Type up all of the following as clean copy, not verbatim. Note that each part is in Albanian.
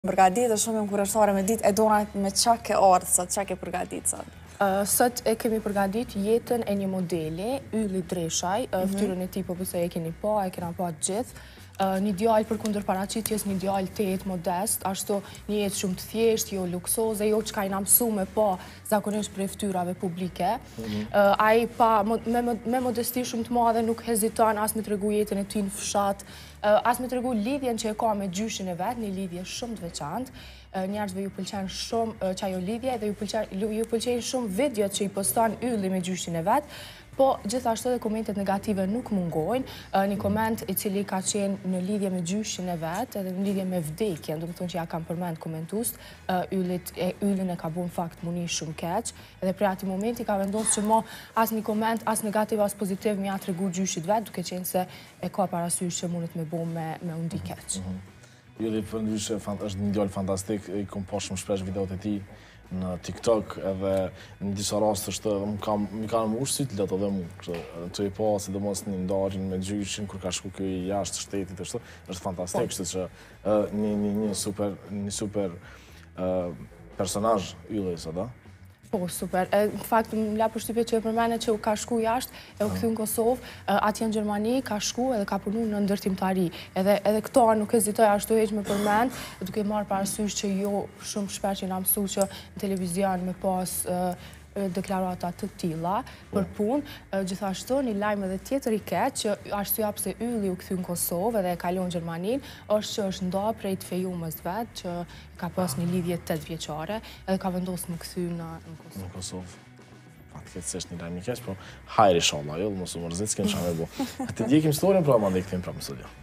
Përgatitë shumë e më kurështore me ditë, e dona me qa ke ardhë sot, qa ke përgatitë sot? Sot e kemi përgatit jetën e një modeli, Ylli Dreshaj, ftyrën e tij po besoj e keni pa, e kena pa gjithë. Një djalë përkundër paraqitjes, një djalë tetë, modest, ashtu një jetë shumë të thjeshtë, jo luksoze, jo çka i na mësu me pa zakonisht prej ftyrave publike. Ai me modesti shumë të madhe nuk heziton as me tregu jetën e tij në fshat, as me tregu lidhjen që e ka me gjyshin e vet, një lidhje shumë të veçantë. Njerëzve ju pëlqen shumë çajo lidhje dhe ju pëlqejnë shumë videot që i poston Ylli me gjyshin e vet, po gjithashtu edhe komentet negative nuk mungojnë. Një koment i cili ka qenë në lidhje me gjyshin e vet, edhe në lidhje me vdekjen, do të thonë që ja kam përmend komentues, Yllin e ka bën fakt muni shumë keq, edhe prej atij momenti ka vendosur që mo as një koment, as negativ, as pozitiv më ja tregu gjyshit vet, duke qenë se e ka parasysh që mundet me bë me u ndi keq. Ylli përndryshe është një djalë fantastik, i kom pa shumë shpesh videot e tij në TikTok edhe në disa raste më kanë ushtë sytë letë edhe mu. Të i pa, sidomos një ndarjen me gjyshin, kur ka shku këj jashtë shtetit, është fantastik, kështu që një super personazh Ylli sot, da? Po, super. Në fakt, më la përshtypje që e përmene që ka shku jashtë, e u kthy në Kosovë, atje në Gjermani, ka shku edhe ka punu në ndërtimtari. Edhe këto nuk hezitoj ashtu heq me përmend, duke marrë parasysh që jo shumë shpesh që na mësu që në televizion me pas deklarata të tilla për punë. Gjithashtu një lajm edhe tjetër i keq që arsyeja pse Ylli u kthy në Kosovë edhe e kalon në Gjermani është që është nda prej të fejumës vet që ka pas një lidhje 8 vjeçare edhe ka vendosur më kthy në Kosovë. Në Kosovë. Fatkeqësisht një lajm i keq, po hajr inshallah, jo mos u mërzit, s'kem çfarë me bë. Të ndjekim historinë, pra mandej kthejmë prapë në studio.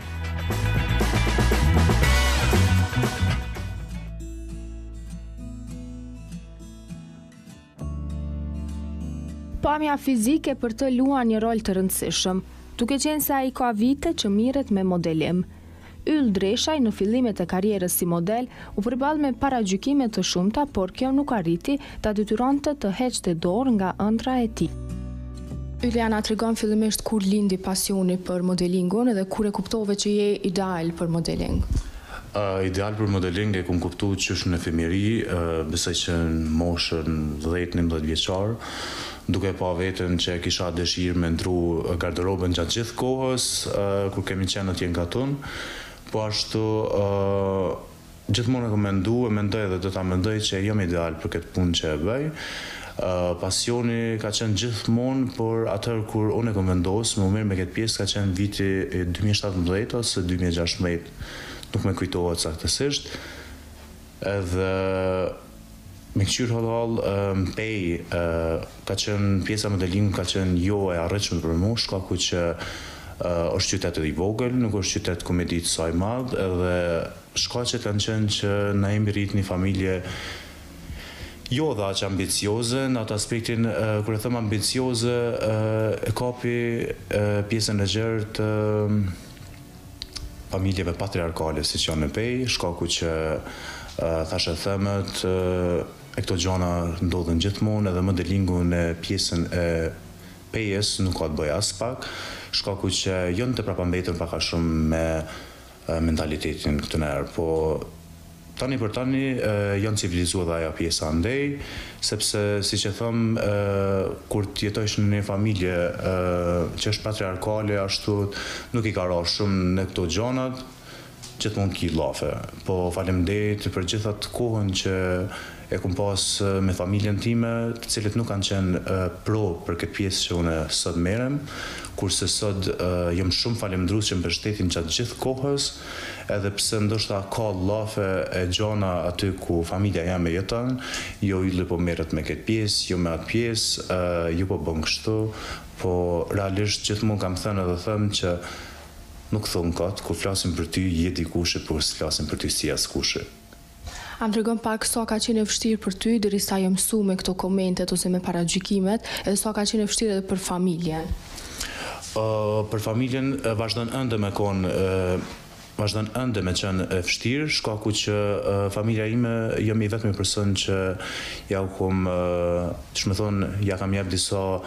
Pamja fizike për të luan një rol të rëndësishëm, duke qenë se ai ka vite që mirret me modelim. Yll Dreshaj në fillimet e karrierës si model u përball me paragjykime të shumta, por kjo nuk arriti ta detyronte të heqte dorë nga ëndra e tij. Ylli na tregon fillimisht kur lindi pasioni për modelingun edhe kur e kuptove që je ideal për modeling. Ideal për modeling e kum kuptu që është në fëmijëri, besoj që në moshën 10-11 vjeçar, duke pa vetën që kisha dëshirë me ndru garderobën gjatë gjithë kohës, kur kemi qenë atje nga tonë, po ashtu gjithmonë e kom mendoj edhe do ta mendoj që jam ideal për këtë punë që e bëj. Pasioni ka qenë gjithmonë, por atëherë kur unë e kom vendosur më mirë me këtë pjesë ka qenë viti 2017 ose 2016, nuk me kujtohet saktësisht. Edhe me këqyr halal, mpej, ka qenë pjesa modelingu ka qenë jo e arritshme për mua, shkaku që është qytet edhe i vogël, nuk është qytet ku me ditë sa i madh, edhe shkaqet kanë qenë që na jemi rrit një familje jo dhe aq ambicioze, në atë aspektin, kur e them ambicioze, e kapi pjesën e gjerë të familjeve patriarkale si që janë në pej, shkaku që thashë themët, e këto gjana ndodhen gjithmonë, edhe modelingu në pjesën e pejes nuk ka të bëj as pak, shkaku që jënë të prapambetur paka shumë me mentalitetin këtë nërë, po tani për tani janë civilizuar dhe aja pjesa ndej, sepse si që thëmë, kur t'jetojsh në një familje që është patriarkale, ashtu nuk i ka ra shumë në këto gjanat, gjithmonë ki lafe. Po faleminderit për gjithat kohën që e kum pas me familjen time, të cilët nuk kanë qenë pro për këtë pjesë që unë sot merrem, kurse sot jam shumë falendrues që më mbështetin gjatë gjithë kohës, edhe pse ndoshta ka llafe e gjana aty ku familja jam e jeton, jo Ylli po merret me këtë pjesë, jo me atë pjesë, ju po bën kështu, po realisht gjithmonë kam thënë edhe them që nuk thon kot, kur flasim për ty je dikush, por s'flasim për ty si askush. A më tregon pak sa ka qenë e vështirë për ty derisa je mësu me këto komentet ose me paragjykimet, edhe sa ka qenë e vështirë edhe për familjen? Për familjen vazhdon ende me qenë e vështirë, shkaku që familja ime jam i vetmi person që ja u kom, ja kam jep disa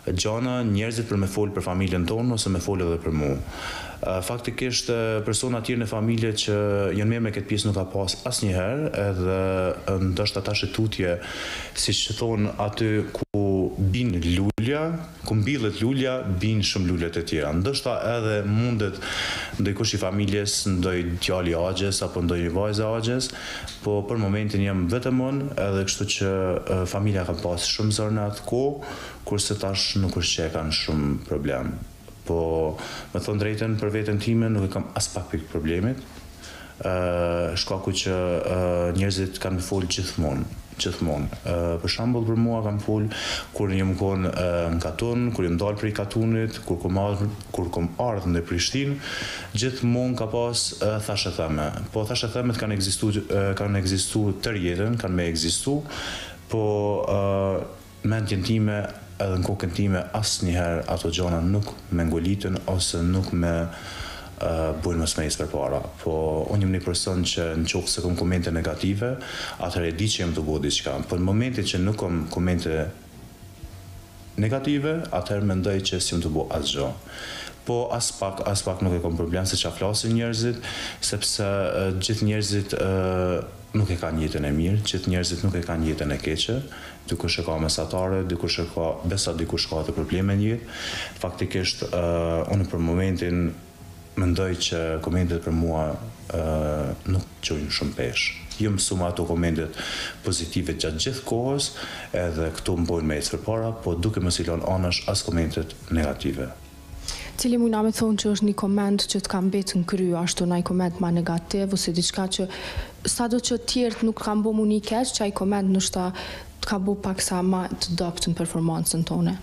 gjana njerëzit për me folë për familjen tonë ose me folë edhe për mu. Faktikisht, persona tjerë në familje që janë mirë me këtë pjesë nuk ka pas asnjëherë, edhe ndoshta ta shëtutje, siç thonë aty ku bin lulja, ku mbillet lulja, bin shumë lullet e tjera. Ndoshta edhe mundet ndonjëkush i familjes, ndonjë djali agjes apo ndonjë vajzë agjes, po për momentin jam vetëm unë, edhe kështu që familja ka pas shumë zor në atë kohë, kurse tash nuk është që e kanë shumë problem. Po, me thonë drejten, për veten time nuk e kam as pak pikë problemit, shkaku që njerëzit kanë me folë gjithmonë. Për shembull, për mua kanë folë kur jam konë në Katun, kur jam dalë prej Katunit, kur kom ardhur në Prishtinë, gjithmonë ka pas thashë theme. Po thashë themet kanë ekzistuar tërë jetën, kanë me ekzistu, po mendjen time edhe në kokën time asnjëherë ato gjona nuk me ngolitën ose nuk me bujnë më smejës për para. Po unë jam një person që në qoftë se kom komente negative, atëherë e di që jam të bëu diçka. Po në momentin që nuk kom komente negative, atëherë mendoj që s'jam të bëu asgjë. Po as pak nuk e kom problem se çfarë flasin njerëzit, sepse gjithë njerëzit nuk e kanë jetën e mirë, gjithë njerëzit nuk e kanë jetën e keqe, dikush e ka mesatare, dikush ka të probleme në jetë. Faktikisht, unë për momentin mendoj që komentet për mua nuk qojnë shumë pesh. Jo mësuma ato komentet pozitive gjatë gjithë kohës, edhe këtu më bojnë me ecë përpara, po duke mos i lënë anash as komentet negative. Cili mujna me thonë që është një koment që të kam betë në kry, ashtu një koment ma negativ, ose diçka që sado që tjertë nuk kam bo mu një keq, që ai koment nështë të ka bo pak sa ma të dopt në performancën tone.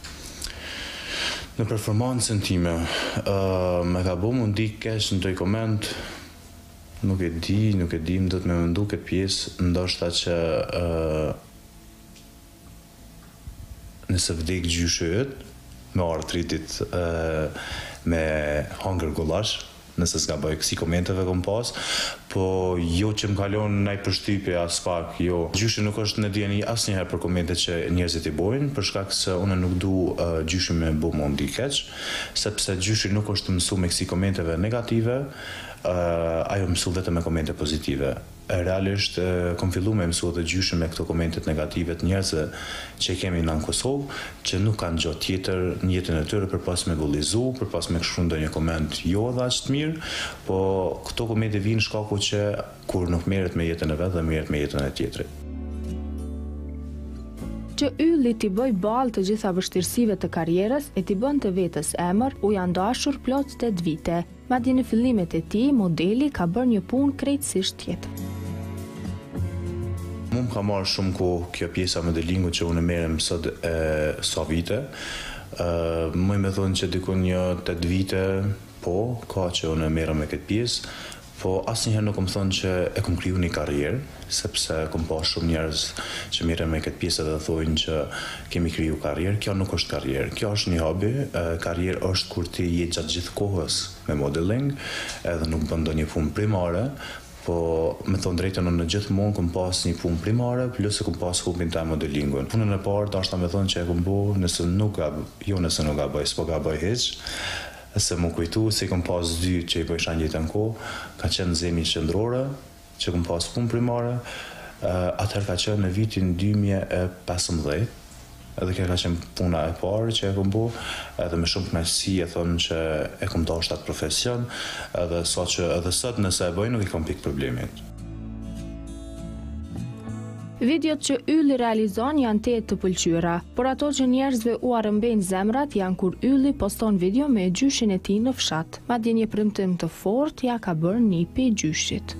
Në performancën time, me ka bo mu ndi keq në toj koment, nuk e di, më do të me mëndu këtë pjesë, ndoshta që nëse vdek gjyshe ytë, me artritit me hangër gulash, nëse s'ka bëj kësi komenteve kom pas, po jo që më kalon nëj përshtypje as pak, jo. Gjyshi nuk është në dijeni asnjëherë për komente që njerëzit i bojnë, për shkak se unë nuk du gjyshi me bu më ndi keq, sepse gjyshi nuk është mësu me kësi komenteve negative, ajo mësu vetëm me komente pozitive. Realisht, kom fillu me mësu dhe gjyshi me këto komentet negative të njerëzve që kemi në Kosovë, që nuk kanë gjë tjetër në jetën e tyre për pas me vullizu, për pas me kështu ndonjë koment jo dhe aq të mirë, po këto komente vinë shkaku që kur nuk merret me jetën e vet dhe merret me jetën e tjetrit. Që ylli t'i bëj balë të gjitha vështirësive të karrierës e t'i bën të vetës emër, u janë dashur plot 8 vite. Madje në fillimet e tij, modeli ka bërë një punë krejtësisht tjetër. Mu më ka marrë shumë kohë kjo pjesa modelingu që unë merrem sot sa vite. Më me thonë që dikun një 8 vite, po, ka që unë merrem me këtë pjesë, po asnjëherë nuk kom thonë që e kom kriju një karrierë, sepse kom pa shumë njerëz që merren me këtë pjesë dhe thojnë që kemi kriju karrierë. Kjo nuk është karrierë, kjo është një hobi. Karrierë është kur ti je gjatë gjithë kohës me modeling, edhe nuk bën ndonjë punë primare, po me thonë drejtën unë gjithmonë kom pas një punë primare, plus e kom pas hobin të modelingun. Punën e parë, dashta me thonë që e kom bo, nëse nuk ga bëj, s'po ga bëj hiç, se më kujtu se kom pas 2 që i bëjsha një jetën kohë, ka qenë Zemi Qendrore, që kom pas punë primare, atëherë ka qenë në vitin 2015, edhe kjo ka qenë puna e parë që e kom bo, edhe me shumë kënaqësi e thonë që e kom dashur atë profesion, edhe sot nëse e bëj nuk i kam pikë problemit. Videot që ylli realizon janë 8 të pëlqyera, por ato që njerëzve u arrëmbejnë zemrat janë kur ylli poston video me gjyshin e tij në fshat. Madje një premtim të fortë ja ka bërë nipi i gjyshit.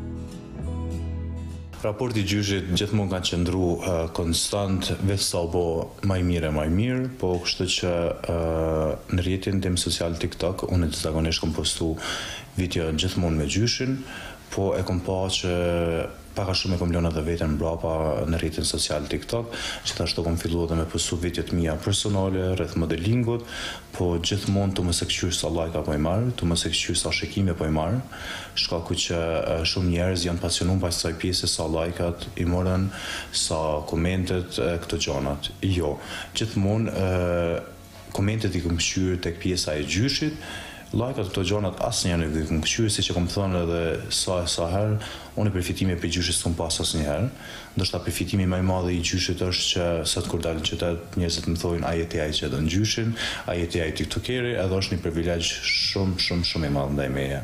Raporti i gjyshit gjithmonë ka qëndru konstant, veç sa bo më i mirë, po kështu që në rrjetin tim social TikTok, unë zakonisht kom postu video gjithmonë me gjyshin, po e kom pa që paka shumë e kom lënë edhe veten mbrapa në rrjetin social TikTok, gjithashtu kom filluar edhe me postu videot mia personale rreth modelingut, po gjithmonë tu mos e kqyr sa like apo i marr, tu mos e kqyr sa shikime po i marr, shkaku që shumë njerëz janë pasionuar pas kësaj pjese, sa like-at i morën, sa komentet, këto gjanat. Jo, gjithmonë komentet i kom kqyr tek pjesa e gjyshit. Like-at këto gjanat asnjëherë nuk i kam kqyr, siç e kam thënë edhe sa herë, unë përfitimi për gjyshit s'kam pas asnjëherë. Ndoshta përfitimi më i madh i gjyshit është që sot kur dalë në qytet njerëzit më thonë a je ti ai që don gjyshin, a je ti ai tiktokeri, edhe është një privilegj shumë i madh ndaj meje.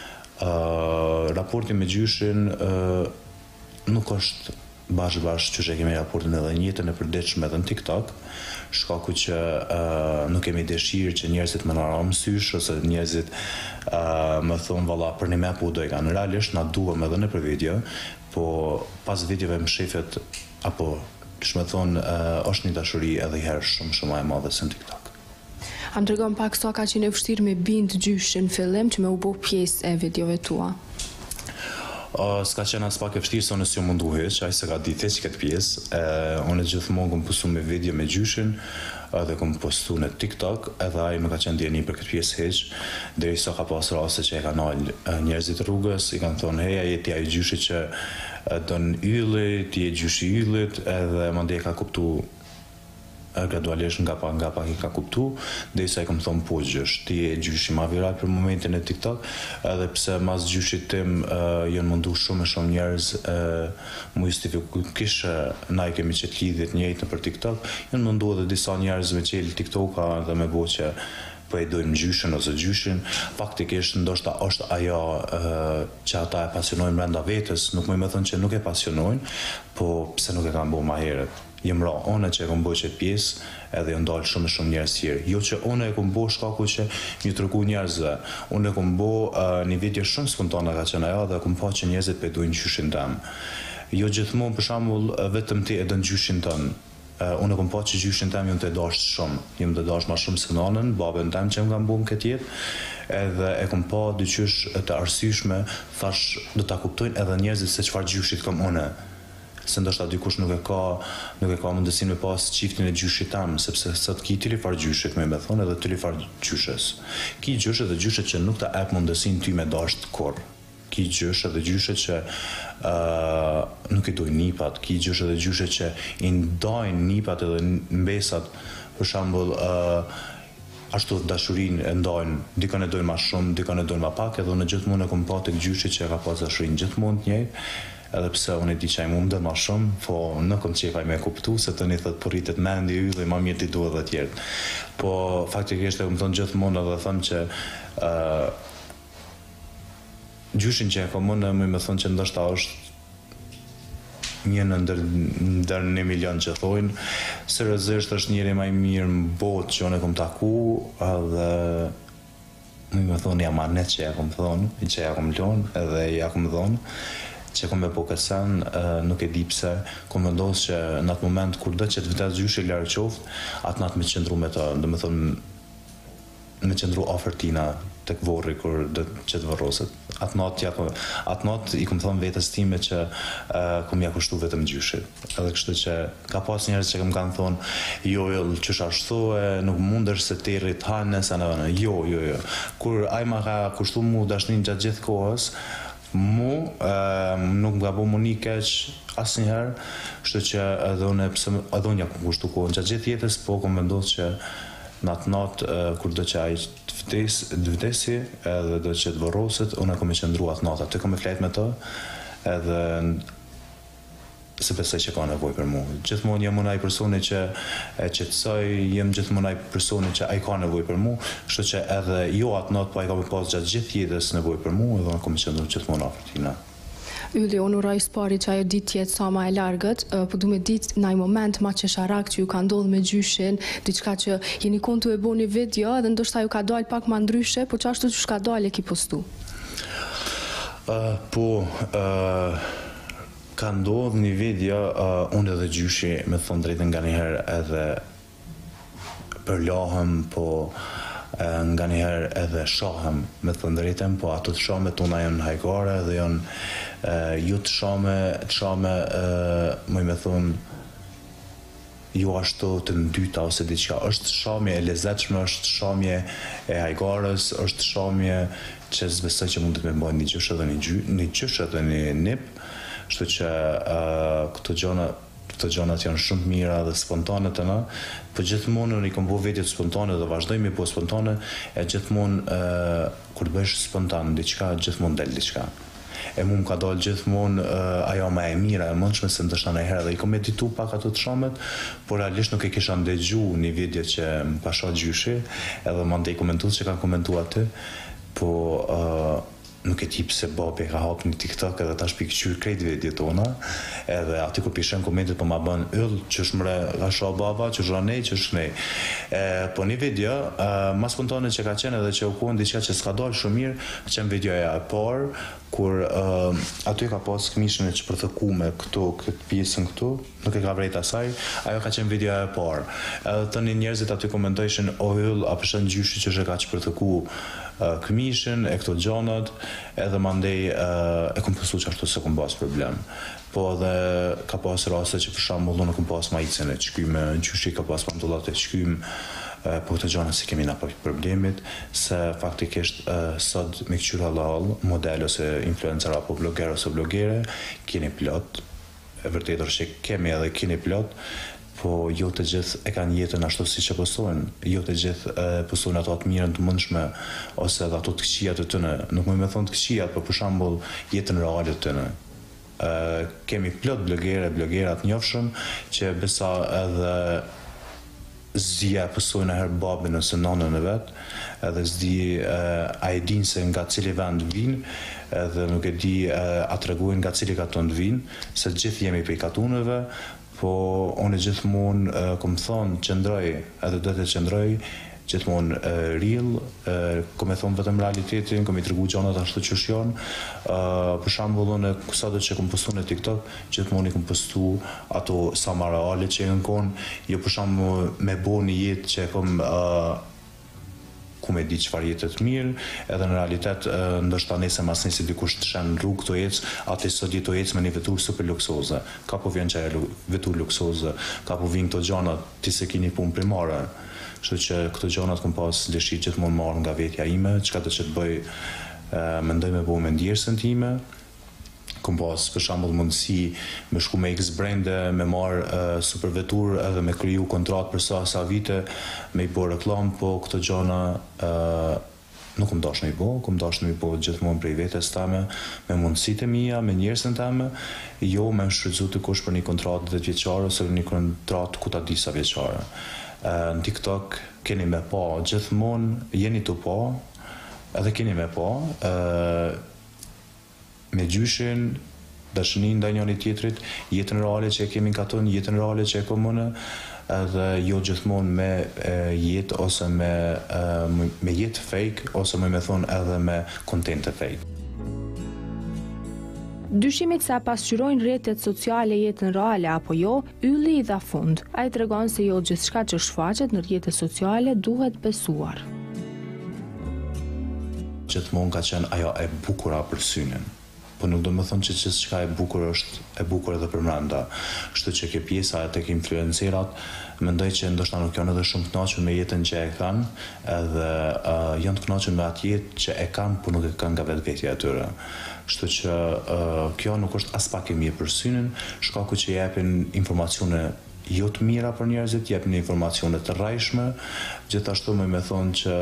Raporti me gjyshin nuk është bashkë që e kemi raportin edhe në jetën e përditshme edhe në TikTok, shkaku që nuk kemi dëshirë që njerëzit më na marrin sysh ose njerëzit më thonë valla për një me po do e kanë. Realisht na duhem edhe në për video, po pas videove më shefet apo më thonë është një dashuri edhe herë shumë e madhe se në TikTok. A më tregon pak sa ka qenë e vështirë me bind gjyshin fillim që me u bë pjesë e videove tua? S'ka qenë as pak e vështirë, se unë s'jo mundu heq, ai se ka ditë që këtë pjesë. Unë gjithmonë kom postu me video me gjyshin, edhe kom postu në TikTok, edhe ai më ka qenë djeni për këtë pjesë heq, derisa ka pas raste që e kanë dalë njerëzit rrugës, i kanë thonë hey, ai ti ai gjyshi që don ylli, ti je gjyshi i yllit, edhe mandej ka kuptu gradualisht nga pak i ka kuptu, derisa i kam thonë po gjysh, ti je gjyshi ma viral për momentin e TikTok, edhe pse mas gjyshit tim janë mundu shumë njerëz mu justifiku kishe na i kemi qëtë lidhjet njëjtë për TikTok, janë mundu edhe disa njerëz me qelë TikToka dhe me bo që po e dojmë gjyshin ose gjyshin, faktikisht ndoshta është ajo që ata e pasionojnë brenda vetës, nuk më thënë që nuk e pasionojnë, po pse nuk e kanë bo ma herët. Jem ra one që e kom bo qëtë pjesë edhe jë ndalë shumë njerëz tjerë. Jo që one e kom bo shkaku që një tërku njerëzve. Unë e kom bo një video shumë spontane ka qenë ajo dhe kom pa që njerëzit pe dojnë gjyshin tem. Jo gjithmonë për shembull vetëm ti e dën gjyshin tën. Unë e kom pa që gjyshin tem jënë të dasht shumë. Jëmë të dasht ma shumë se nanën, babën tem që më kam bo në këtë jetë. Edhe e kom pa dyqysh të arsyeshme, thash do ta kuptojnë edhe njerëzit se çfarë gjyshit kam une. Se ndoshta dikush nuk e ka mundësinë me pas çiftin e gjyshit tam, sepse sot ki tili far gjyshit me thonë edhe tili far gjyshes. Ki gjyshet dhe gjyshet që nuk ta ep mundësinë ty me dasht kur. Ki gjyshet dhe gjyshet që nuk i dojnë nipat, ki gjyshet dhe gjyshet që i ndajnë nipat edhe mbesat, për shembull ashtu dashurinë e ndajnë, dikon e dojnë ma shumë, dikon e dojnë ma pak, edhe unë gjithmonë e kom pa tek gjyshit që e ka pas dashurinë gjithmonë të njëjtë. Edhe pse unë e di që ai më ma shumë, po nuk kom qefaj me kuptu, se të një thëtë po rritet mendi y dhe ma mirë ti duhet dhe tjertë. Po faktikisht e kom thënë gjithmonë edhe thëmë që gjyshin që e kom unë me thonë që ndoshta është një në ndër 1 milion që thojnë, seriozisht është njëri ma i mirë në botë që unë e kom taku, edhe me thonë jam anet që ja kom thonë, që ja kom lonë, edhe ja kom dhonë, që kom me po kësen, nuk e di pse, kom vendosë që në atë moment kur dhe që të vëtet gjyshi larë qoftë, atë natë me qëndru me të, dhe me thonë, me qëndru afer tina të këvorri kur dhe që të vërroset. Atë natë i kom thonë vetës time që kom ja kushtu vetëm gjyshit. Edhe kështu që ka pas njerëz që kom kanë thonë, jo, qësh ashtu e nuk mundesh se ti rrit hanë, jo. Kur ai ma ka kushtu mu dashnin gjatë gjithë kohës, nuk më ka bo mu një keq asnjëherë, kështu që edhe unë ja kom kushtu kohën gjatë gjithë jetës, po kom vendosë që në atë natë kur do që ai të vdesi edhe do që të vërroset, unë e kom e qëndru atë natë, aty kom e flet me të, edhe se besoj që ka nevojë për mu. Gjithmonë jam unë ai personi që e qetësoj, jem gjithmonë ai personi që ai ka nevojë për mu, kështu që edhe jo atë natë, po ai ka pas gjatë gjithë jetës nevojë për mu, edhe unë kom e qëndru gjithmonë afër tina. Ylli, unë uroj spari që ajo ditë jetë sa ma e largët, po du me ditë në i moment ma që sharak që ju ka ndodhë me gjyshin, diçka që jeni kontu e bo një video, edhe ndoshta ju ka dalë pak ma ndryshe, po që ashtu që shka dalë e ki postu? Ka ndodhë një video, unë edhe gjyshi me thonë drejtën nga njëherë edhe përlohëm, po nga njëherë edhe shohem me thënë drejtën, po ato të shame tona janë hajgare dhe janë ju të shame më me thonë ju ashtu të ndyta ose diçka. Është shamje e lezetshme, është shamje e hajgarës, është shamje që s'besoj që mund të me bëjnë një gjysh edhe një nip, kështu që këto gjonat janë shumë të mira dhe spontane të na, po gjithmonë unë i kam bëu vetjet spontane dhe vazhdoj me bëu spontane, e gjithmonë kur bësh spontan diçka, gjithmonë del diçka. E mu më ka dalë gjithmonë ajo më e mira, e mundshme se ndoshta ndonjëherë dhe i kam meditu pak ato të shamet, por realisht nuk e kisha ndëgju një video që më ka shoh gjyshi, edhe mandej komentues që kanë komentuar aty, po nuk e di pse babi ka hapur një TikTok edhe tash pikëqyr krejt video tona, edhe aty kur pishen komentet po ma bën yll, ç'është mre, ka shoh baba, ç'është ranej, ç'është nej. Po një video, ma spontane që ka qenë edhe që u kuon diçka që s'ka dalë shumë mirë, ka qenë videoja e parë, kur aty ka pas këmishën e çpërthëkume këtu, këtë pjesën këtu, nuk e ka vrejt asaj, ajo ka qenë videoja e parë. Edhe tani njerëzit aty komentojshin o yll, a përshën gjyshi që është ka çpërthëku këmishën e këto gjonat, edhe mandej e kom pësu që ashtu se kom pas problem. Po edhe ka pas raste që për shembull nuk kom pas majicën e çkyme, gjyshi ka pas pantollat e çkym, po këto gjona si kemi na problemit, se faktikisht sot me këqyr halal, model ose influencer apo blogger ose blogere, keni plot, e vërtetë është që kemi edhe keni plot, po jo të gjithë e kanë jetën ashtu si që postojnë, jo të gjithë postojnë ato të mirën të mundshme, ose edhe ato të këqijat të tëne, nuk më thonë të këqijat, por për shembull jetën reale të tëne. Kemi plot blogerat njofshëm, që besa edhe zdia postojnë e herë babin ose nanën e vetë, edhe zdi a e din se nga cili vend vinë, edhe nuk e di a të regojnë nga cili katon vinë, se gjithë jemi prej katunëve, po unë gjithmonë, kom thonë, qëndroj, edhe do të qëndroj, gjithmonë real, kom e thonë vetëm realitetin, kom i tregu gjonat ashtu që janë. Për shembull, unë sado që kom postu në TikTok, gjithmonë i kom postu ato sa ma reale që e në konë, jo për shembull me bo një jetë që e kom ku me di çfarë jetë të mirë, edhe në realitet ndoshta nese mas nisi dikush të shen rrugë të ecë, atë sot jetë të ecë me një vetur super luksoze. Ka po vjen që e vetur luksoze, ka po vjen këto gjanat, ti se kini punë primare. Kështu që këto gjanat kom pas dëshirë gjithmonë marrë nga vetja ime, çka do që të bëj, mendoj me bëu me ndjersën time. Kom pas për shembull mundësi me shku me X brende, me marrë super vetur edhe me kriju kontratë për sa vite, me i bo reklam, po këto gjana nuk kom dash në i bo, kom dash në i bo gjithmonë prej vetes teme, me mundësitë e mia, me njerëzën teme, jo me më shfrytzu të kush për një kontratë 10 vjeçare ose një kontratë ku ta di sa vjeçare. Në TikTok keni me pa gjithmonë, jeni të pa, edhe keni me pa, me gjyshin, dashnin ndaj njëri tjetrit, jetën reale që e kemi katon, jetën reale që e komune, edhe jo gjithmonë me jetë ose me jetë fake, ose me thonë edhe me kontente fake. Dyshimit se a pasqyrojnë rrjetet sociale jetën reale apo jo, ylli i dha fund. Ai tregon se jo gjithçka që shfaqet në rrjetet sociale duhet besuar. Gjithmonë ka qenë ajo e bukura për synin. Po nuk do më thonë që gjithçka e bukur është e bukur edhe për brenda. Kështu që kjo pjesa tek influencerat, mendoj që ndoshta nuk janë edhe shumë të kënaqur me jetën që e kanë, edhe janë të kënaqur me atë jetë që e kanë, por nuk e kanë nga vetvetja e tyre. Kështu që kjo nuk është as pak e mirë për synin, shkaku që japin informacione jo të mira për njerëzit, japin informacione të rrajshme, gjithashtu më thonë që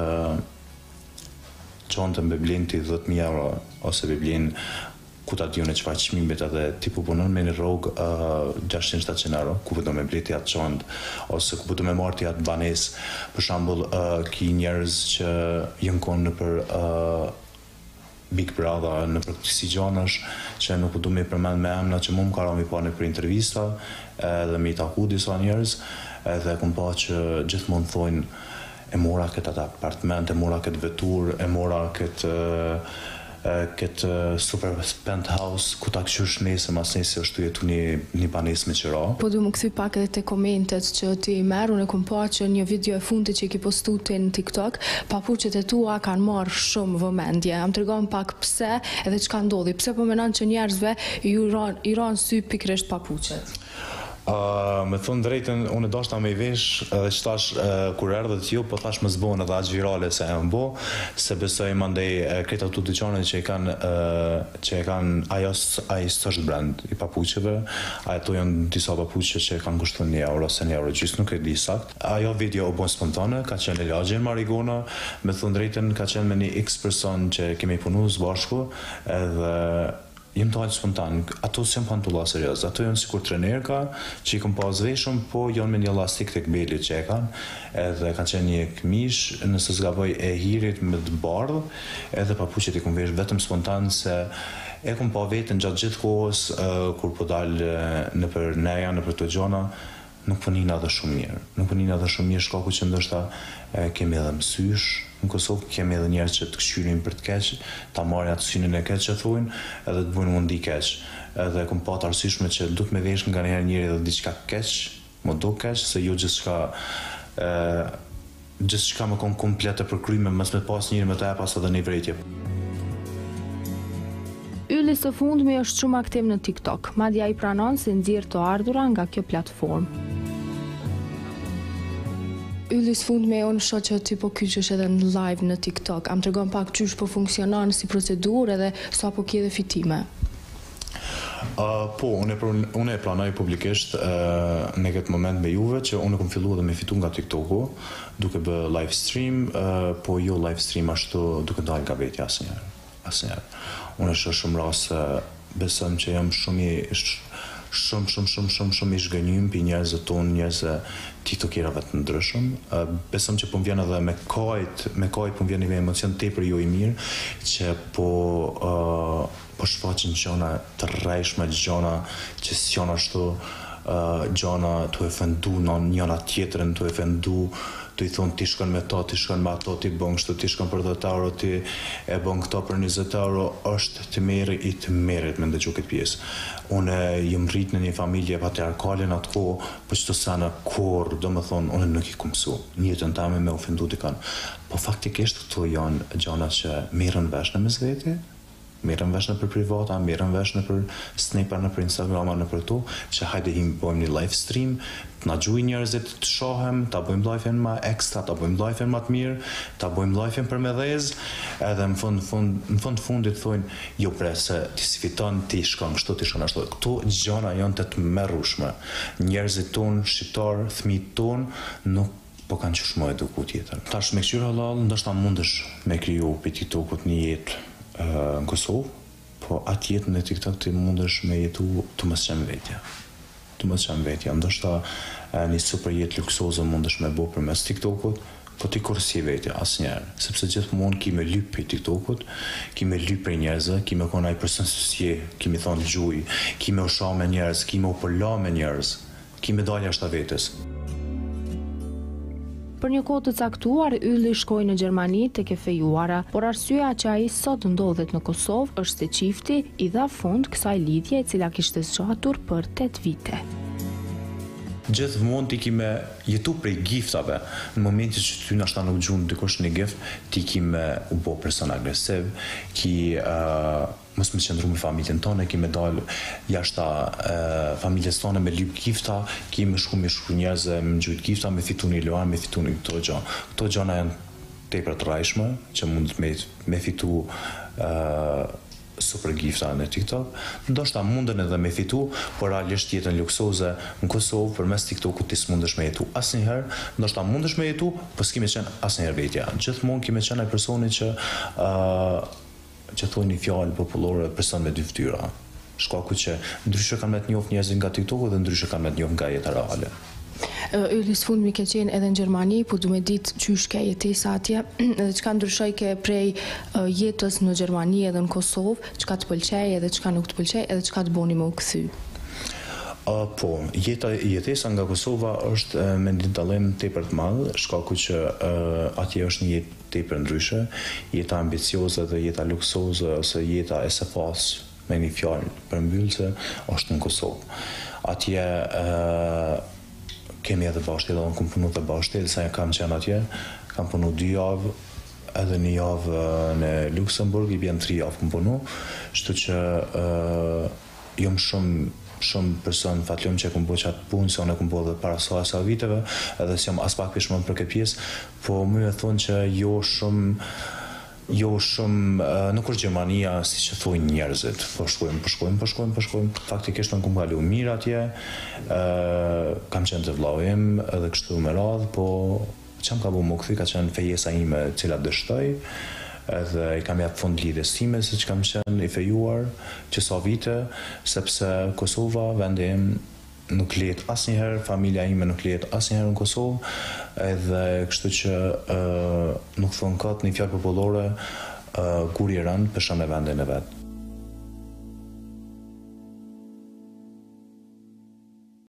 qante me blen ti 10.000 euro, ose me blen ku ta diune çfarë çmimit edhe ti po punon me një rrogë 600-700 euro, ku do me bleti atë qantë, ose ku do me marti atë banes, për shembull ki njerëz që jënë konë në për Big Brother, në për kësi gjanash, që nuk du me përmend me emna, që mu më ka rami pa në për intervista, edhe me i taku disa njerëz, edhe kom pa që gjithmonë thojnë e mora këtë atë apartment, e mora këtë vetur, e mora këtë këtë super penthouse ku ta këshysh nesër mas nesër është tu jetu një banesë me qëra. Po du më këthy pak edhe te komentet që ti merru në kom pa që një video e fundit që i ki postu ti në TikTok, papuqet e tua kanë marrë shumë vëmendje. Am tregon pak pse edhe çka ndodhi, pse po menon që njerëzve i ran sy pikërisht papuqet. Me thonë drejtën, unë dashta me i vesh edhe që tash kur erdhët ju, po thash më zbonë edhe aq virale se e më bo, se besoj mandej krejt ato dyqanet që e kanë ai s'është brand i papuqeve, ato janë disa papuqe që kanë kushtuar €1 ose €1.50, nuk e di sakt. Ajo video u bën spontane, ka qenë lagje në Marigona, me thonë drejtën ka qenë me një X person që kemi punu së bashku, edhe jem të hajtë spontan, ato s'jam pantulla serios, ato janë sikur trenerka që i kom pas veshëm, po janë me një elastik të këbelit që e kanë, edhe kanë qenë një këmish, nëse s'gaboj e hirit me të bardhë, edhe papuqet i kom vesh vetëm spontan se e kom pa vetën gjatë gjithë kohës, kur po dalë në për neja, në për të gjona, nuk po nina dhe shumë mirë. Nuk po nina dhe shumë mirë shkaku që ndoshta kemi edhe mësysh, në Kosovë kemi edhe njerëz që të këshyrin për të keq, ta marrin atë synin e keq që thujnë, edhe të bëjnë mundi keq. Edhe kom pa të arsyeshme që duk me vesh nga njerë njëri edhe diçka keq, më do keq, se jo gjithçka më kon komplete për kryme, mos me pas njëri me të e pas edhe një vrejtje. Ylli së fundmi është shumë aktiv në TikTok, madje ai pranon se nxjerr të ardhura nga kjo platformë. Ylli së fundmi unë shoh që ti po kyqesh edhe në live në TikTok. Am tregon pak qysh po funksionon si procedurë edhe sa po ke dhe fitime. Po, unë e planoj publikisht në këtë moment me juve që unë kom fillu dhe me fitu nga TikToku duke bë live stream, po jo live stream ashtu duke dalë nga vetja asnjëherë. Unë shoh shumë raste, besëm që jam shumë i zhgënjym për njerëzët tonë, njerëzë tiktokjerave të ndryshëm. Besëm që po më vjen edhe me kajt po më vjen një emocion tepër jo i mirë, që po shfaqin gjona të rrejshme, gjona që s'janë ashtu, gjona të e fëndu në njëna tjetërën, të e fëndu, të i thonë ti shkon me ta, ti shkon me ato, ti bën kështu, ti shkon për 10 euro, ti e bën këto për 20 euro, është të merrit me ndëgju këtë pjesë. Unë jëm rrit në një familje patriarkale në atë kohë, po qëto sa në kur, do më thonë, unë nuk i kom mësu, njëtën tame me ofendu t'i kanë. Po faktikisht këto janë gjana që merren vesh në mes vete, merren vesh në për privata, merren vesh në për snapper, në për Instagrama, në për to, që hajde bëjmë një live stream, të na gjuj njerëzit, të shohem, ta bëjmë live-in ma ekstra, ta bëjmë live-in ma të mirë, ta bëjmë live-in për me dhez, edhe në fund fundit thojnë, jo bre, se ti si fiton, ti shkon kështu, ti shkon ashtu. Këto gjana janë të merrueshme. Njerëzit tonë, shqiptarë, fëmijët tonë, nuk po kanë qysh më eduku tjetër. Tash me këshyra halal, ndoshta mundesh me kriju për TikTokut një jetë në Kosovë, po atë jetën e TikTok ti mundesh me jetu të mos qenë vetja. Të mos qenë vetja. Ndoshta një super jetë luksoze mundesh me bo përmes TikTokut, po ti kur si vetja, asnjëherë. Sepse gjithmonë ki me lyp për TikTokut, ki me lyp për njerëzve, ki me kon ai person si ki me thonë gjuj, ki me u shoh me njerëz, ki me u përla me njerëz, ki me dalë jashtë vetes. Për një kohë të caktuar, Ylli shkoi në Gjermani tek e fejuara, por arsyeja që ai sot ndodhet në Kosovë është se çifti i dha fund kësaj lidhje e cila kishte zgjatur për 8 vite. Gjithmonë ti ki me jetu prej giftave, në momentin që ty nashta nuk gjun dikush një gift, ti ki me u bo person agresiv, ki mos me qëndru me familjen tonë, ki me dalë jashta familjes tonë me lyp gifta, ki me shku njerëzve me gjujt gifta, me fitu një luan, me fitu një këto gjana. Këto gjana janë tepër të rajshme, që mund me fitu super gifta në TikTok, ndoshta munden edhe me fitu, por realisht jetën luksoze në Kosovë përmes TikTokut ti s'mundesh me jetu asnjëherë, ndoshta mundesh me jetu, po s'ki me qenë asnjëherë vetja. Gjithmonë ki me qenë ai personi që thonë një fjalë popullore, person me dy fytyra. Shkaku që ndryshe kanë me të njoft njerëzit nga TikToku dhe ndryshe kanë me të njoft nga jeta reale. Ylli së fundmi ke qenë edhe në Gjermani, po du me ditë qysh ke jetesa atje, edhe çka ndryshoj ke prej jetës në Gjermani edhe në Kosovë, çka të pëlqej edhe çka nuk të pëlqej, edhe çka të boni me u kthy. Po, jetesa nga Kosova është me një dallim tepër të madh, shkaku që atje është një jetë tepër ndryshe, jeta ambicioze dhe jeta luksoze ose jeta e sefas me një fjalë përmbyllse është në Kosovë. Atje kemi edhe bashkëti, dhe unë kam punu të bashkëti, sa kam qenë atje, kam punu 2 javë, edhe një javë në Luxemburg, i bjen 3 javë kam punu, shtu që jom shumë person fatlum që kom bo qatë punë, se unë kom bo dhe para sa viteve, edhe si jam as pak pishmon për këtë pjesë, po më e thonë që jo shumë, nuk është Gjermania si që thujnë njerëzit, po shkojmë, faktikisht unë kom kalu mirë atje, kam qenë të vllaujim edhe kështu me radhë, po që më ka bu më këthi, ka qenë fejesa ime cilat dështoj, edhe i kam japë fund lidhjes time se që kam qenë i fejuar që sa vite, sepse Kosova, vendi im, nuk lihet asnjëherë, familja ime nuk lihet asnjëherë në Kosovë, edhe kështu që nuk thon kot një fjalë popullore, kur i rënd peshon në vendin e vet.